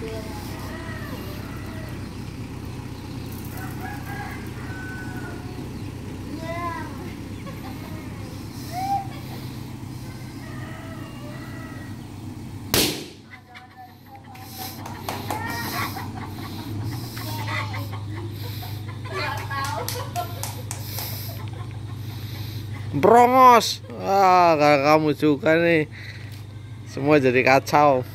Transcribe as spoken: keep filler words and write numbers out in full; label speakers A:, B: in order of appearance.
A: Brongos. Ah, kamu juga nih. Semua jadi kacau.